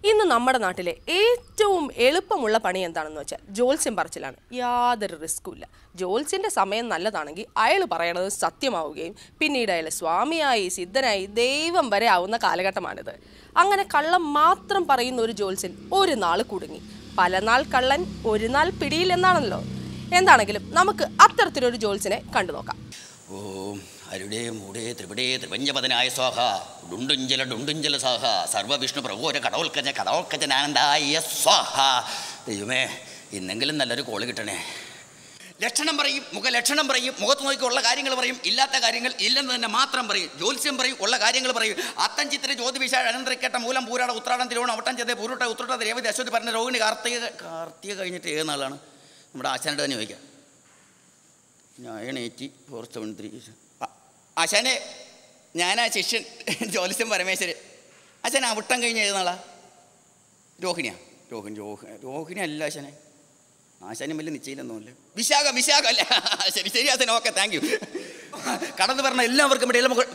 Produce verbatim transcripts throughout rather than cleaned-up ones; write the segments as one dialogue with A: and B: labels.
A: ഇന്ന് നമ്മുടെ നാട്ടിലെ ഏറ്റവും എളുപ്പമുള്ള പണി എന്താണെന്ന് വെച്ചാൽ ജോത്സ്യം പറച്ചിലാണ്. യാതൊരു റിസ്ക്കും ഇല്ല. ജോത്സ്യൻ്റെ സമയം നല്ലതാണെങ്കിൽ അയാൾ പറയണത് സത്യമാവുകയും പിന്നീട് അയാൾ സ്വാമിയായി സിദ്ധനായി ദൈവം വരെ ആവുന്ന കാലഘട്ടമാണിത്. അങ്ങനെ കള്ളം മാത്രം പറയുന്ന ഒരു ജോത്സ്യൻ ഒരു നാൾ കുടുങ്ങി. പല നാൾ കള്ളൻ ഒരു നാൾ പിടിയിൽ എന്നാണല്ലോ. എന്താണെങ്കിലും നമുക്ക് അത്തരത്തിലൊരു ജോത്സ്യനെ കണ്ടു നോക്കാം.
B: ഓം അരുടേ മൂടേ ത്രിപിടേ ത്രിപഞ്ചപദനായ സ്വാഹ ഡുണ്ടുഞ്ചല ഡുണ്ടുഞ്ചല സാഹ സർവവിഷ്ണു പ്രഭോര കടോൽക്കജ കടോൽക്കജനാനന്ദായ സ്വാഹ. ദൈവമേ, ഇന്നെങ്കിലും നല്ലൊരു കോള് കിട്ടണേ. ലക്ഷണം പറയും, മുഖലക്ഷണം പറയും, മുഖത്ത് നോക്കി ഉള്ള കാര്യങ്ങൾ പറയും, ഇല്ലാത്ത കാര്യങ്ങൾ ഇല്ലെന്ന് തന്നെ മാത്രം പറയും. ജ്യോത്സ്യം പറയും, ഉള്ള കാര്യങ്ങൾ പറയും. അത്തം ചിത്ര ജ്യോതിവിശ അനന്തരക്കേട്ട മൂലം പൂരാട ഉത്രാടം തിരുവോണം അവട്ടം ചെയ്ത് പൂരുട്ട ഉത്രട്ട രേവതി അശ്വതി പറഞ്ഞ രോഹിണി കാർത്തിക കാർത്തിക കഴിഞ്ഞിട്ട് ഏത് നാളാണ് നമ്മുടെ ആശാനോട് തന്നെ ചോദിക്കാം. Nine eighty four seven three ആശാനെ, ഞാനാ ശിഷ്യൻ ജ്യോത്സ്യം പരമേശ്വരൻ. ആശാൻ അവിട്ടം കഴിഞ്ഞ് ഏത് നാളാ? രോഹിണിയാ? രോഹിണി രോഹിണി രോഹിണി അല്ല ആശാനെ. ആശാനും വലിയ നിശ്ചയിലൊന്നുമില്ല. വിശാഖ വിശാഖ അല്ല. ശരി ശരി ആശാൻ, ഓക്കെ, താങ്ക് യു. കടന്നു പറഞ്ഞ എല്ലാവർക്കും ഇവിടെ നമുക്ക്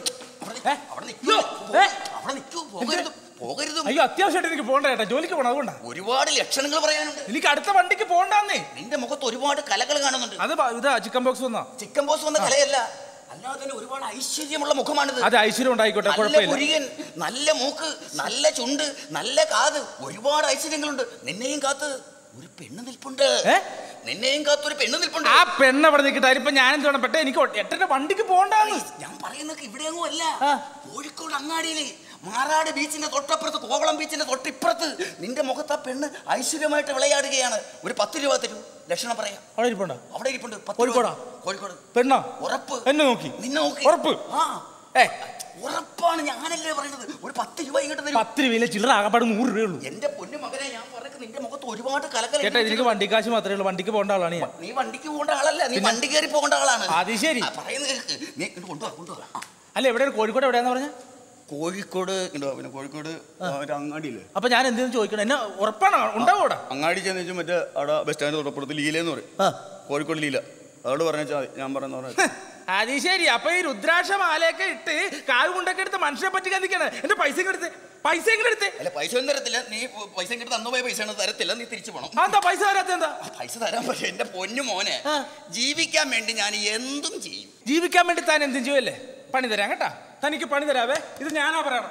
B: പോകരുത്.
C: അയ്യോ, അത്യാവശ്യമായിട്ട് എനിക്ക് പോകണ്ട ചേട്ടാ, ജോലിക്ക് പോകണം. അതുകൊണ്ടാണ്.
B: ഒരുപാട് ലക്ഷണങ്ങൾ പറയാനുണ്ട്.
C: എനിക്ക് അടുത്ത വണ്ടിക്ക് പോകണ്ടെന്നേ.
B: നിന്റെ മുഖത്ത് ഒരുപാട് കലകൾ കാണുന്നുണ്ട്.
C: അത് ഇതാ ചിക്കൻ ബോക്സ് വന്നാ.
B: ചിക്കൻ ബോക്സ് വന്ന കലയല്ല, അല്ലാതെ തന്നെ ഒരുപാട് ഐശ്വര്യമുള്ള മുഖമാണിത്.
C: അത് ഐശ്വര്യം ഉണ്ടായിക്കോട്ടെ,
B: കുഴപ്പമില്ല. നല്ല മൂക്ക്, നല്ല ചുണ്ട്, നല്ല കാത്, ഒരുപാട് ഐശ്വര്യങ്ങളുണ്ട്. നിന്നെയും കാത്ത് ഒരു പെണ്ണ് നിൽപ്പുണ്ട്. നിന്നെയും കാത്ത് ഒരു പെണ്ണ് നിൽപ്പുണ്ട്.
C: ആ പെണ്ണ് അവിടെ നിൽക്കട്ടെ. ഇപ്പൊ ഞാൻ എന്ത് വേണം പെട്ടെ, എനിക്ക് എട്ടന്റെ വണ്ടിക്ക് പോകണ്ടെന്ന്.
B: ഞാൻ പറയുന്നത് ഇവിടെയൊന്നും അല്ല, കോഴിക്കോട് അങ്ങാടിയില് മാറാട് ബീച്ചിന്റെ തൊട്ടപ്പുറത്ത്, കോവളം ബീച്ചിന്റെ തൊട്ടിപ്പുറത്ത് നിന്റെ മുഖത്ത് ആ പെണ്ണ് ഐശ്വര്യമായിട്ട് വിളയാടുകയാണ്. ഒരു പത്ത് രൂപ തരൂ, ലക്ഷണം പറയാം. അവിടെ ഇരിപ്പുണ്ടോ? അവിടെ ഇരിപ്പുണ്ട്. കോഴിക്കോടാ? കോഴിക്കോട്. പെണ്ണോ? ഉറപ്പ്. എന്നെ നോക്കി? നിന്നെ നോക്കി. ഉറപ്പ്? ആ ഉറപ്പാണ്, ഞാനല്ലേ പറയുന്നത്. ഒരു പത്ത് രൂപ ഇങ്ങോട്ട് തരും. പത്ത് രൂപയിലെ ചില്ലറ ആകപ്പാട് നൂറ് രൂപയുള്ളൂ. എന്റെ പൊന്നു മകനെ, ഞാൻ പറയുന്നത് നിന്റെ മുഖത്ത് ഒരുപാട് കലകൾ.
C: ചേട്ടാ, എനിക്ക് വണ്ടിക്കാശ് മാത്രമേ ഉള്ളൂ. വണ്ടിക്ക് പോകേണ്ട ആളാണ് ഞാൻ.
B: നീ വണ്ടിക്ക് പോകേണ്ട ആളല്ല, നീ വണ്ടി കയറി പോകേണ്ട ആളാണ്.
C: അത് ശരി.
B: പറയുന്നത് നീ കൊണ്ടുപോകാം കൊണ്ടുപോകാം.
C: അല്ല, എവിടെയാണ്? കോഴിക്കോട് എവിടെയാന്ന് പറഞ്ഞ?
B: കോഴിക്കോട് പിന്നെ കോഴിക്കോട് ഒരു അങ്ങാടിയില്ലേ?
C: അപ്പൊ ഞാൻ എന്തെങ്കിലും ചോദിക്കണം, എന്നെ ഉറപ്പാണ് ഉണ്ടാവും അവിടെ?
B: അങ്ങാടി ചെന്ന് വെച്ചാൽ മറ്റേ അവിടെ ബസ് സ്റ്റാൻഡ് തൊട്ടപ്പുറത്ത് ലീലെന്ന് പറയും. കോഴിക്കോട് ലീല. അതോട് പറഞ്ഞാൽ ഞാൻ പറഞ്ഞ.
C: അത് ശരി. അപ്പൊ ഈ രുദ്രാക്ഷ മാലയൊക്കെ ഇട്ട് കാല് കൊണ്ടൊക്കെ എടുത്ത് മനുഷ്യനെ പറ്റിക്കാൻ നിൽക്കാണ്. എന്റെ പൈസ എടുത്ത് പൈസ എങ്ങനെ എടുത്ത്? അല്ല, പൈസ ഒന്നും തരത്തില്ല. നീ പൈസ എടുത്ത് അന്ന് പോയ പൈസ തരത്തില്ല, നീ തിരിച്ചു പോകണം. എന്താ പൈസ തരാത്ത? എന്താ പൈസ തരാൻ? പക്ഷെ എന്റെ പൊന്നു മോനെ, ജീവിക്കാൻ വേണ്ടി ഞാൻ എന്തും ചെയ്യും. ജീവിക്കാൻ വേണ്ടി താൻ എന്തും ചെയ്യുമല്ലേ? പണി തരാം കേട്ടാ. തനിക്ക് പണി തരാവേ. ഇത് ഞാനാ പറയണം.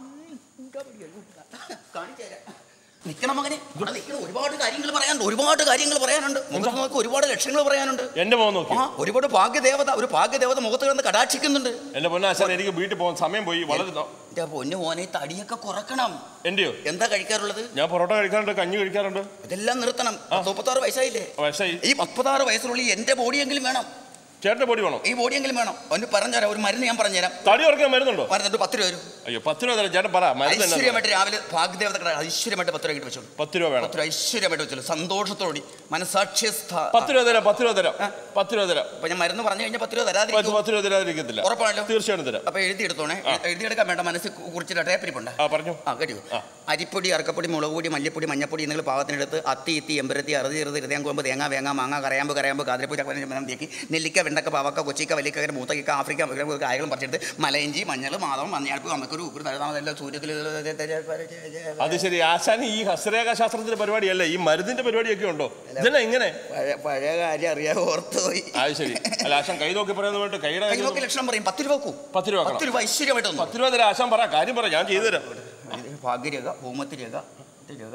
B: നിക്കണം മകനെ, ഇവിടെ നിൽക്കണം. ഒരുപാട് കാര്യങ്ങൾ പറയാനുണ്ട്, ഒരുപാട് കാര്യങ്ങൾ പറയാനുണ്ട്. മുഖത്ത് നോക്കി ഒരുപാട് ലക്ഷണങ്ങൾ പറയാനുണ്ട്.
D: എന്റെ മോൻ നോക്കി
B: ഒരുപാട് ഭാഗ്യദേവത, ഒരു ഭാഗ്യദേവത മുഖത്ത് കിടന്ന് കടാക്ഷിക്കുന്നുണ്ട്.
D: എന്റെ പൊന്നാശാൻ, എനിക്ക് വീട്ടിൽ പോകാൻ സമയം പോയി. വളരെ
B: എന്റെ പൊന്നു മോനെ, തടിയൊക്കെ കുറക്കണം.
D: എന്റെയോ?
B: എന്താ കഴിക്കാറുള്ളത്?
D: ഞാൻ പൊറോട്ട കഴിക്കാറുണ്ട്, കഞ്ഞി കഴിക്കാറുണ്ട്.
B: ഇതെല്ലാം നിർത്തണം. മുപ്പത്താറ് വയസ്സായില്ലേ?
D: വയസ്സായി.
B: ഈ മുപ്പത്താറ് വയസ്സിനുള്ളിൽ എന്റെ ബോഡിയെങ്കിലും വേണം.
D: ചേട്ടന്റെ ബോഡി വേണം?
B: ഈ ബോഡിയെങ്കിലും വേണം. ഒന്ന് പറഞ്ഞുതരാം, ഒരു മരുന്ന് ഞാൻ പറഞ്ഞുതരാം.
D: തടി കുറയ്ക്കാൻ മരുന്നുണ്ടോ?
B: മരുന്നുണ്ട്, പത്ത് രൂപ വരും.
D: അയ്യോ, പത്ത് രൂപ തരാം ചേട്ടൻ. പറ.
B: ഐശ്വര്യമായിട്ട് രാവിലെ ഭാഗ്യദേവത ഐശ്വര്യമായിട്ട് പത്ത് രൂപ കിട്ടി വെച്ചോളൂ.
D: പത്ത് രൂപ വേണം.
B: പത്ത് രൂപ ഐശ്വര്യമായിട്ട് വെച്ചോളൂ, സന്തോഷത്തോടെ മനസാക്ഷി.
D: പത്ത് രൂപ തരാം, പത്ത് രൂപ തരാം, പത്ത് രൂപ തരാം.
B: അപ്പൊ ഞാൻ മരുന്ന് പറഞ്ഞു കഴിഞ്ഞാൽ പത്ത് രൂപ തരാതെ
D: പത്ത് രൂപ തരാതിരിക്കത്തില്ല.
B: ഉറപ്പാണല്ലോ?
D: തീർച്ചയായിട്ടും തരാം.
B: അപ്പൊ എഴുതിയെടുത്തോണേ. എഴുതിയെടുക്കാൻ വേണ്ട, മനസ്സിൽ കുറിച്ചിട്ട് ടേപ്പരിപ്പുണ്ട്.
D: ആ പറഞ്ഞു.
B: ആ കേട്ടോ. അരിപ്പൊടി, അറക്കപ്പൊടി, മുളക് പൊടി, മല്ലിപ്പൊടി, മഞ്ഞപ്പൊടി നിങ്ങൾ പാകത്തിനെടുത്ത് അത്തി ഇത്തി എമ്പരത്തി അറുതി ചെറുത് ഹൃദയംകൊമ്പ് തേങ്ങ വേങ്ങ മാങ്ങ കരയാമ്പ് കരയാമ്പ് കാതിരപ്പൂ ചക്കരം തേക്കി നെല്ലിക്ക വെണ്ടക്ക പാവക്ക കൊച്ചിക്ക വലിക്ക മൂത്തക്ക ആഫ്രിക്ക കായകളും പറിച്ചെടുത്ത് മലയിഞ്ചി മഞ്ഞൾ മാതളം മഞ്ഞൾപ്പ് അമ്മക്കൊരു ഉപ്പ് തഴുതാമെല്ലാം സൂര്യത്തിൽ.
D: അത് ശരി. ആശാന് ഈ ഹസ്തരേഖ ശാസ്ത്രത്തിന്റെ പരിപാടിയല്ല, ഈ മരുന്നിന്റെ പരിപാടിയൊക്കെ ഉണ്ടോ? ഇതന്നെ ഇങ്ങനെ
B: പഴയ കാര്യം അറിയാൻ ഓർത്ത് പോയി.
D: അത് ശരി. അല്ല, ആശാൻ കൈ നോക്കി പറയുന്നത് കൈയുടെ
B: കൈ നോക്കി ലക്ഷണം പറയും. പത്ത് രൂപ
D: പത്ത് രൂപ
B: പത്ത് രൂപ ഐശ്വര്യമായിട്ട്
D: പത്ത് രൂപ തരാം. ആശാൻ പറ, കാര്യം പറ, ഞാൻ ചെയ്തു തരാം.
B: ഭാഗ്യരേഖ, ഭൂമത്തി രേഖ, രേഖ.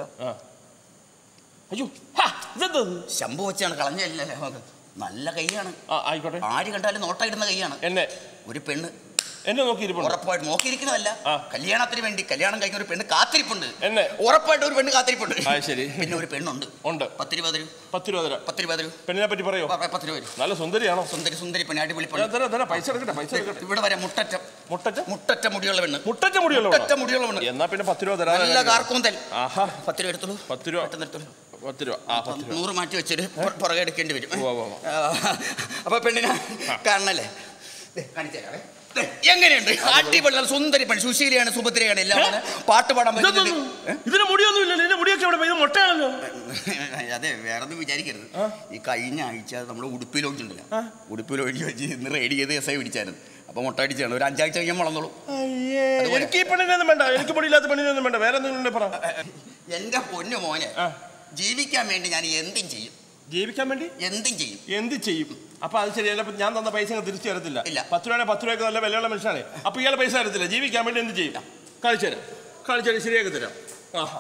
D: അയ്യോ,
B: ശംഭു വെച്ചാണ് കളഞ്ഞല്ലേ. നല്ല കൈയാണ്.
D: ആയിക്കോട്ടെ.
B: ആര് കണ്ടാലും നോട്ടായിടുന്ന കൈയാണ്.
D: എന്നെ
B: ഒരു പെണ്ണ്
D: എന്നെ നോക്കിയിരിപ്പുണ്ട്.
B: ഉറപ്പായിട്ട് നോക്കിയിരിക്കുന്നതല്ല, കല്യാണത്തിന് വേണ്ടി കല്യാണം കഴിക്കുന്ന ഒരു പെണ്ണ് കാത്തിരിപ്പുണ്ട്.
D: എന്നെ
B: ഉറപ്പായിട്ട് ഒരു പെണ്ണ് കാത്തിരിപ്പുണ്ട്.
D: ശരി.
B: പിന്നെ ഒരു പെണ്ണുണ്ട്.
D: ഉണ്ട്.
B: പത്ത് രൂപ തരൂ.
D: പത്ത് രൂപ തരാം.
B: പത്ത് രൂപ തരൂ.
D: പെണ്ണിനെ പറ്റി പറയോ?
B: പത്ത് രൂപ.
D: നല്ല സുന്ദരിയാണോ?
B: സുന്ദരി സുന്ദരി പെണ്ണ്, അടിപൊളി.
D: പൈസ എടുക്കട്ടെ, പൈസ എടുക്കട്ടെ.
B: ഇവിടെ വരെ മുട്ടറ്റ മുട്ടറ്റ മുട്ടറ്റ മുടിയുള്ള പെണ്ണ്.
D: മുട്ടറ്റ മുടിയുള്ള
B: മുട്ടറ്റ മുടിയുള്ള പെണ്ണ്.
D: എന്നാ പിന്നെ പത്ത് രൂപ തരാം.
B: നല്ല കാർക്കൂന്തൽ. ആഹാ, പത്ത് രൂപ എടുത്തോളൂ.
D: പത്ത് രൂപ
B: എടുത്തോളൂ.
D: പത്ത് രൂപ. ആ പത്ത് രൂപ
B: നൂറ് മാറ്റി വെച്ചിട്ട് പുറകെ എടുക്കേണ്ടി വരും. അപ്പൊ പെണ്ണിനെ കാണണല്ലേ? കാണിച്ചു തരാവേ. എങ്ങനെയുണ്ട്? അടിപൊളി സുന്ദരി പെണ്ണ്, സുശീലയാണ്, സുഭദ്രയാണ്, എല്ലാം പാട്ട് പാടാൻ പറ്റുന്നത്.
D: ഇതിന് മുടിയൊന്നും ഇല്ലല്ലോ. മുടിയൊക്കെ ഇവിടെ മുട്ടയാണല്ലോ.
B: അതെ, വേറൊന്നും വിചാരിക്കരുത്. ഈ കഴിഞ്ഞ ആഴ്ച നമ്മുടെ ഉടുപ്പിൽ ഒഴിച്ചിട്ടുണ്ടല്ലോ, ഉടുപ്പിൽ ഒഴിച്ച് വെച്ച് ഇന്ന് റെഡി ചെയ്ത് എസ് ഐ പിടിച്ചായിരുന്നു. ഇപ്പൊ മുട്ട അടിച്ചാണ് ഒരു അഞ്ചാഴ്ച കഴിയാൻ വളർന്നോളൂ.
D: എനിക്ക് ഈ പെണ്ണിനൊന്നും വേണ്ട, എനിക്ക് പൊടിയില്ലാത്ത പെണ്ണിനൊന്നും വേണ്ട, വേറെ എന്തെങ്കിലും പറ.
B: എന്റെ പൊന്നു മോനെ, ജീവിക്കാൻ വേണ്ടി ഞാൻ എന്തും ചെയ്യും.
D: ജീവിക്കാൻ വേണ്ടി
B: എന്തും ചെയ്യും.
D: എന്ത് ചെയ്യും? അപ്പൊ അത് ശരിയല്ല, ഞാൻ തന്ന പൈസ തിരിച്ചു തരത്തില്ല. പത്ത് രൂപ പത്ത് രൂപയ്ക്ക് നല്ല വിലയുള്ള മനുഷ്യനാണ്. അപ്പൊ ഇയാളെ പൈസ തരത്തില്ല. ജീവിക്കാൻ വേണ്ടി എന്ത് ചെയ്യും? കാണിച്ചു തരാം, കാണിച്ചു തരാം, ശരിയാക്കി തരാം. ആഹാ,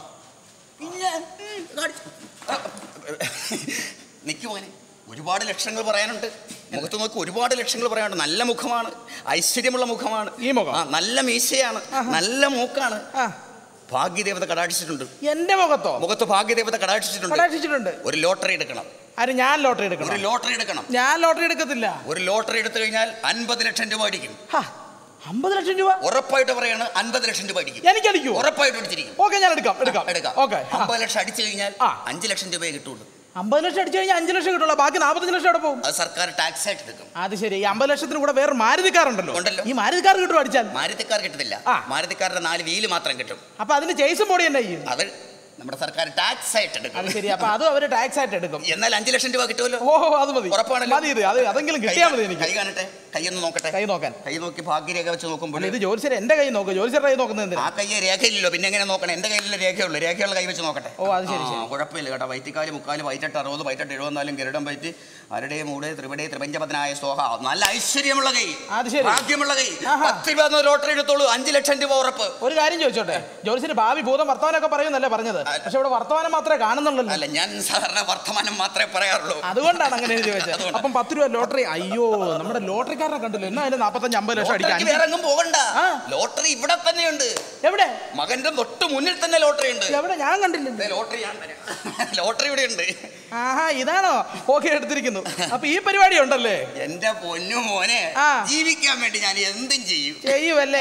B: നിക്ക് മോനെ, ഒരുപാട് ലക്ഷങ്ങൾ പറയാനുണ്ട്. മുഖത്ത് നോക്കി ഒരുപാട് ലക്ഷങ്ങൾ പറയാനുണ്ട്. നല്ല മുഖമാണ്, ഐശ്വര്യമുള്ള മുഖമാണ്.
C: ഈ മുഖം
B: നല്ല മീശയാണ്, നല്ല മൂക്കാണ്. ഭാഗ്യദേവത കടാക്ഷിച്ചിട്ടുണ്ട്.
C: എന്റെ മുഖത്തോ?
B: മുഖത്ത് ഭാഗ്യദേവത കടാക്ഷിച്ചിട്ടുണ്ട്. ഒരു ലോട്ടറി എടുക്കണം.
C: അത് ഞാൻ ലോട്ടറി എടുക്കണം.
B: ഒരു ലോട്ടറി എടുക്കണം.
C: ഞാൻ ലോട്ടറി എടുക്കത്തില്ല.
B: ഒരു ലോട്ടറി എടുത്തു കഴിഞ്ഞാൽ അൻപത് ലക്ഷം രൂപ അടിക്കും.
C: അമ്പത് ലക്ഷം രൂപ
B: ഉറപ്പായിട്ട് പറയാണ്. അൻപത് ലക്ഷം രൂപ അടിക്കും.
C: എനിക്ക് അടിക്കും.
B: ഉറപ്പായിട്ട് അടിച്ചിരിക്കും.
C: ഓക്കെ, ഞാൻ എടുക്കാം എടുക്കാം
B: എടുക്കാം.
C: ഓക്കെ.
B: അമ്പത് ലക്ഷം അടിച്ചു കഴിഞ്ഞാൽ അഞ്ചു ലക്ഷം രൂപയെ കിട്ടുള്ളൂ.
C: അമ്പത് ലക്ഷം അടിച്ചു കഴിഞ്ഞാൽ അഞ്ചു ലക്ഷം കിട്ടുള്ളൂ. ബാക്കി നാൽപ്പത്തഞ്ച് ലക്ഷം അവിടെ പോകും.
B: അത് സർക്കാർ ടാക്സ് ആയിട്ട് എടുക്കും.
C: അത് ശരി. ഈ അമ്പത് ലക്ഷത്തിന് കൂടെ വേറെ മാരുതി കാർ ഉണ്ടല്ലോ.
B: ഉണ്ടല്ലോ.
C: ഈ മാരുതി കാർ കിട്ടും അടിച്ചാൽ?
B: മാരുതി കാർ കിട്ടത്തില്ല. മാരുതിക്കാരുടെ നാല് വീല് മാത്രം കിട്ടും.
C: അപ്പൊ അതിന് ചേസും ബോഡി തന്നെ ചെയ്യും.
B: അത് നമ്മുടെ സർക്കാർ ടാക്സ് ആയിട്ട് എടുക്കും.
C: അത് ശരി. അപ്പൊ അതും അവര് ടാക്സ് ആയിട്ട് എടുക്കും.
B: എന്നാൽ അഞ്ചു ലക്ഷം രൂപ കിട്ടുമല്ലോ.
C: ഓഹോ, അത് മതി.
B: ഉറപ്പാണല്ലോ.
C: മതി. ഇത് അത് അതെങ്കിലും കിട്ടിയാൽ മതി എനിക്ക്.
B: കൈ കാണട്ടെ, കൈയൊന്ന് നോക്കട്ടെ.
C: കൈ നോക്കാൻ
B: കൈ നോക്കി ഭാഗ്യരേഖ വെച്ച് നോക്കുമ്പോൾ
C: ഇത് ജോലിസർ എന്റെ കൈ നോക്കും. ജോലിസറുടെ കൈ നോക്കുന്നത്
B: ആ കയ്യെ രേഖയില്ലല്ലോ, പിന്നെ എങ്ങനെ നോക്കണം? എന്റെ കയ്യിലുള്ള രേഖയുള്ളൂ. രേഖയുള്ള കൈ വെച്ച് നോക്കട്ടെ.
C: ഓ, അത് ശരി.
B: കുഴപ്പമില്ല കേട്ടോ. വൈറ്റിക്കാല് മുക്കാല് വൈറ്റെട്ട് അറുപത് വൈറ്റെട്ട് എഴുപത്തിനാലും ഗരുഡം വൈറ്റ് അരുടെ മൂട് ത്രിപടി ത്രിപഞ്ചപതനായ സ്തോഹ. നല്ല ഐശ്വര്യമുള്ള കൈ, ഭാഗ്യമുള്ള കൈ. പത്ത് രൂപ ലോട്ടറി എടുത്തോളൂ, അഞ്ചു ലക്ഷം രൂപ ഉറപ്പ്.
C: ഒരു കാര്യം ചോദിച്ചോട്ടെ, ജോലിസിന്റെ ഭാവി ഭൂതം വർത്തമാനമൊക്കെ പറയുന്നല്ലേ പറഞ്ഞത്? പക്ഷെ ഇവിടെ വർത്തമാനം മാത്രമേ കാണുന്നുള്ളൂ.
B: അല്ല, ഞാൻ സാധാരണ വർത്തമാനം മാത്രമേ പറയാറുള്ളൂ.
C: അതുകൊണ്ടാണ് അങ്ങനെ എഴുതി വെച്ചത്. അപ്പം പത്ത് രൂപ ലോട്ടറി. അയ്യോ, നമ്മുടെ ലോട്ടറിക്കാരനെ കണ്ടല്ലോ. എന്നാ അതിന് നാപ്പത്തഞ്ച് അമ്പത് ലക്ഷം അടിക്കാൻ.
B: വേറെങ്ങും പോകണ്ട, ലോട്ടറി ഇവിടെ തന്നെയുണ്ട്.
C: എവിടെ?
B: മകന്റെ തൊട്ട് മുന്നിൽ തന്നെ ലോട്ടറി ഉണ്ട്.
C: എവിടെ? ഞാൻ കണ്ടില്ല
B: ലോട്ടറി. ലോട്ടറി ഇവിടെ ഉണ്ട്.
C: ആഹാ, ഇതാണോ? ഓക്കെ, എടുത്തിരിക്കുന്നു. അപ്പൊ ഈ പരിപാടി ഉണ്ടല്ലേ?
B: എന്റെ പൊന്നു മോനെ, ജീവിക്കാൻ വേണ്ടി ഞാൻ എന്തും ചെയ്യും.
C: ചെയ്യുമല്ലേ?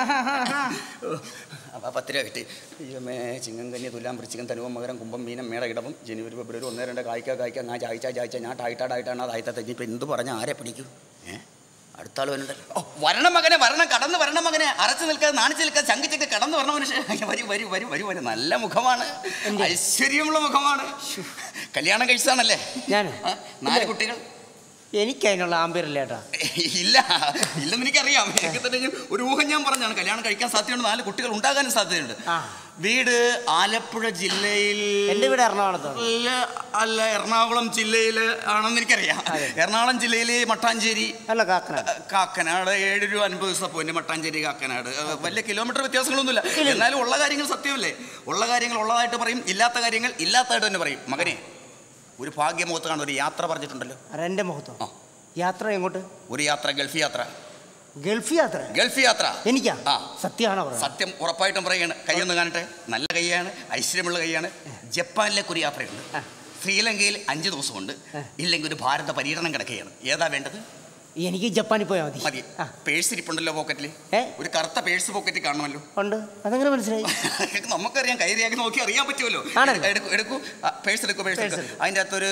B: അപ്പൊ പത്ത് രൂപ കിട്ടി. അയ്യമേ, ചിങ്ങം കന്നി തുലാം വൃശ്ചികം ധനുവം മകരം കുംഭം മീനം മേട ഇടവം ജനുവരി ഫെബ്രുവരി ഒന്ന് രണ്ട് കായ്ക്ക കായ്ക്ക ഞാൻ ചായച്ച ചായച്ച ഞാൻ ടായിട്ടാടായിട്ടാണ് അത് ആയിത്ത തെറ്റി. ഇപ്പൊ എന്ത് പറഞ്ഞാൽ ആരെ പിടിക്കും? ഏഹ് അടുത്ത ആൾ വരുന്നുണ്ട്. ഓ, വരണം മകനെ, വരണം, കടന്ന് വരണം മകനെ. അറച്ചു നിൽക്കാതെ നാണിച്ചു നിൽക്കാതെ ചങ്കിച്ചൊക്കെ കടന്നു വരണം മനുഷ്യൻ. വരും വരും വരും വരും വരും. നല്ല മുഖമാണ്, ഐശ്വര്യമുള്ള മുഖമാണ്. കല്യാണം കഴിച്ചതാണല്ലേ?
E: ഞാൻ
B: നാല് കുട്ടികൾ.
E: എനിക്ക് അതിനുള്ള ആമ്പയറില്ല ചേട്ടാ.
B: ഇല്ല, ഇല്ലെന്ന് എനിക്കറിയാം. എനിക്ക് തന്നെ ഒരു ഊഹം ഞാൻ പറഞ്ഞാണ്. കല്യാണം കഴിക്കാൻ സാധ്യതയുണ്ട്, നാല് കുട്ടികൾ ഉണ്ടാകാനും സാധ്യതയുണ്ട്. വീട് ആലപ്പുഴ ജില്ലയിൽ.
E: എൻ്റെ വീട് എറണാകുളത്ത്.
B: അല്ല അല്ല എറണാകുളം ജില്ലയിൽ ആണെന്ന് എനിക്കറിയാം. എറണാകുളം ജില്ലയിലെ മട്ടാഞ്ചേരി.
E: അല്ല, കാക്കനാട്.
B: കാക്കനാട് ഏഴ് രൂപ അൻപത് ദിവസം പോയിന്റ്. മട്ടാഞ്ചേരി കാക്കനാട് വലിയ കിലോമീറ്റർ വ്യത്യാസങ്ങളൊന്നുമില്ല. എന്നാലും ഉള്ള കാര്യങ്ങൾ സത്യമല്ലേ? ഉള്ള കാര്യങ്ങൾ ഉള്ളതായിട്ട് പറയും, ഇല്ലാത്ത കാര്യങ്ങൾ ഇല്ലാത്തതായിട്ട് തന്നെ പറയും. മകനെ, ഒരു ഭാഗ്യമുഖത്ത് കാണുന്ന ഒരു യാത്ര പറഞ്ഞിട്ടുണ്ടല്ലോ.
E: എൻ്റെ മുഖത്തോ? യാത്ര എങ്ങോട്ട്?
B: ഒരു യാത്ര, ഗൾഫ് യാത്ര.
E: ഗൾഫ് യാത്ര?
B: ഗൾഫ് യാത്ര.
E: എനിക്കാ? സത്യമാണോ?
B: സത്യം, ഉറപ്പായിട്ടും പറയാണ്. കൈയൊന്ന് കാണട്ടെ. നല്ല കൈയാണ്, ഐശ്വര്യമുള്ള കൈയാണ്. ജപ്പാനിലേക്ക് ഒരു യാത്രയുണ്ട്. ശ്രീലങ്കയിൽ അഞ്ചു ദിവസമുണ്ട്. ഇല്ലെങ്കിൽ ഒരു ഭാരത പര്യടനം കിടക്കുകയാണ്. ഏതാ വേണ്ടത്?
E: എനിക്ക് ജപ്പാനിൽ പോയാൽ മതി.
B: മതി. പേഴ്സ് ഇരിപ്പുണ്ടല്ലോ പോക്കറ്റിൽ. ഒരു കറുത്ത പേഴ്സ് പോക്കറ്റിൽ കാണുമല്ലോ.
E: ഉണ്ട്. അതെങ്ങനെ മനസ്സിലായി?
B: നമുക്കറിയാം, കൈരേഖ നോക്കി അറിയാൻ പറ്റുമല്ലോ. എടുക്കൂ, പേഴ്സ് എടുക്കൂ. പേഴ്സ് എടുക്കൂ. അതിൻ്റെ അകത്തൊരു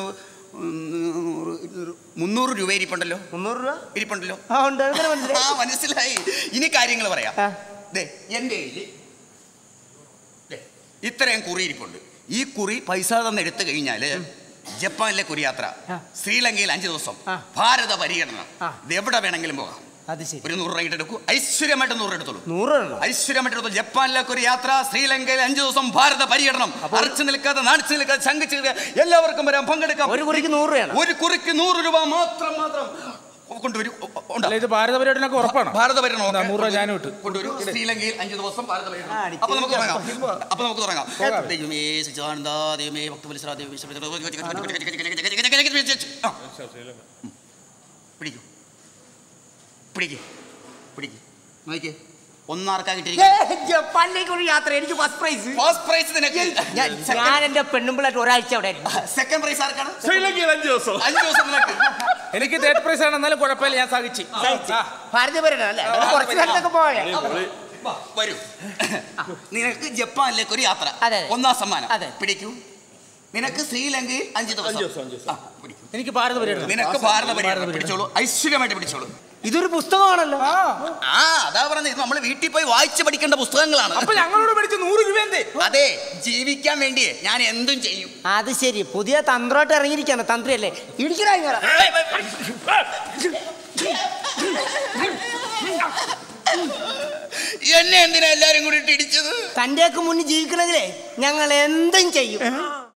B: മുന്നൂറ് രൂപ ഇരിപ്പുണ്ടല്ലോ.
E: മുന്നൂറ് രൂപ
B: ഇരിപ്പുണ്ടല്ലോ.
E: ആ,
B: മനസ്സിലായി. ഇനി കാര്യങ്ങൾ പറയാം. എൻ്റെ കയ്യിൽ ഇത്രയും കുറി ഇരിപ്പുണ്ട്. ഈ കുറി പൈസ തന്നെ എടുത്തു കഴിഞ്ഞാല് ജപ്പാനിലേക്ക് ഒരു യാത്ര, ശ്രീലങ്കയിൽ അഞ്ചു ദിവസം, ഭാരത പര്യടനം. ഇത് എവിടെ വേണമെങ്കിലും പോകാം. ഒരു നൂറ് രൂപ എടുക്കൂ. ഐശ്വര്യമായിട്ട് നൂറ് എടുത്തോളൂ. നൂറ് ഐശ്വര്യമായിട്ട് എടുത്തോളൂ. ജപ്പാനിലേക്ക് ഒരു യാത്ര, ശ്രീലങ്കയിൽ അഞ്ചു ദിവസം, ഭാരത പര്യടനം. അറച്ചു നിൽക്കാതെ നാണിച്ചു നിൽക്കാതെ ശങ്കിച്ചു എല്ലാവർക്കും വരാം, പങ്കെടുക്കാം.
E: ഒരു കുറിക്ക് നൂറ് രൂപ.
B: ഒരു കുറിക്ക് നൂറ് രൂപ മാത്രം മാത്രം കൊണ്ടുവരും.
C: ഇത് ഭാരത പര്യടനമൊക്കെ ഉറപ്പാണ്.
B: ഭാരത പര്യടനം
C: നൂറ് രൂപ ഞാനും ഇട്ട്
B: കൊണ്ടുവരും. ശ്രീലങ്കയിൽ അഞ്ചു ദിവസം ഭാരത പര്യടനം. അപ്പൊ നമുക്ക് തുടങ്ങാം. അപ്പൊ നമുക്ക് തുടങ്ങാം. ദൈവമേ സച്ചിദാനന്ദ, ദൈവമേ ഭക്തവത്സല, ദൈവമേ പിടിക്കൂ പിടിക്ക് പിടിക്ക് നോക്കിക്കേ. ഒന്നാർക്കാ കിട്ടിയിരിക്കുന്നത്
E: ജപ്പാനിലേക്ക് ഒരു യാത്ര. എനിക്ക് ഫസ്റ്റ് പ്രൈസ്.
B: ഫസ്റ്റ് പ്രൈസ് നിനക്ക്.
E: ഞാൻ എന്റെ പെണ്ണുമ്പിള്ളായിട്ട് ഒരാഴ്ച അവിടെ.
B: സെക്കൻഡ് പ്രൈസ് ആർക്കാണ്?
D: ശ്രീലങ്കയിൽ അഞ്ചു ദിവസം.
B: അഞ്ചു ദിവസം നിനക്ക്.
C: എനിക്ക് തേർഡ് പ്രൈസ് ആണ്. എന്നാലും കുഴപ്പമില്ല, ഞാൻ സഹിച്ചു.
E: ഭാരത പര്യടനം അല്ലേ? കുറച്ച് സ്ഥലത്തൊക്കെ പോയാ
B: വരൂ. നിനക്ക് ജപ്പാനിലേക്ക് ഒരു യാത്ര, ഒന്നാം സമ്മാനം. പിടിക്കൂ. നിനക്ക് ശ്രീലങ്കയിൽ അഞ്ചു ദിവസം.
C: എനിക്ക് ഭാരത പര്യടനം.
B: നിനക്ക് ഭാരത പര്യടനം. പിടിച്ചോളൂ, ഐശ്വര്യമായിട്ട് പിടിച്ചോളൂ.
E: ഇതൊരു പുസ്തകമാണല്ലോ.
B: ആ, അതാ പറഞ്ഞത്. നമ്മൾ വീട്ടിൽ പോയി വായിച്ചു പഠിക്കേണ്ട പുസ്തകങ്ങളാണ്.
C: അപ്പൊ ഞങ്ങളോട് പഠിച്ച നൂറ് രൂപ എന്തേ?
B: അതെ, ജീവിക്കാൻ വേണ്ടിയേ ഞാൻ എന്തും ചെയ്യും.
E: അത് ശരി. പുതിയ തന്ത്രമായിട്ട് ഇറങ്ങിയിരിക്കാണ്. തന്ത്രിയല്ലേ? ഇടിക്കണ
B: എന്നെ എന്തിനാ എല്ലാരും കൂടി ഇടിച്ചത്?
E: തന്റെയൊക്കെ മുന്നിൽ ജീവിക്കണമെങ്കിലേ ഞങ്ങൾ എന്തും ചെയ്യും.